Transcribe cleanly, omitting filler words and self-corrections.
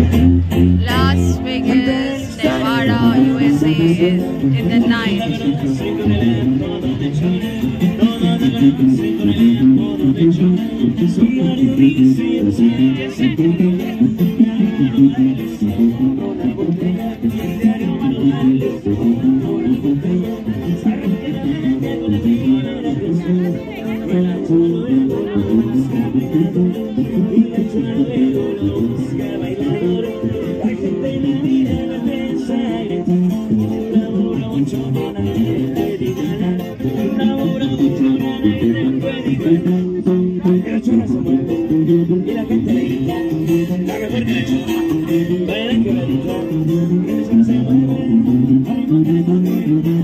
Las Vegas, Nevada, USA in the night. Y la gente le grita, la mejor que le chuma, bailan que le grita, que se mueve,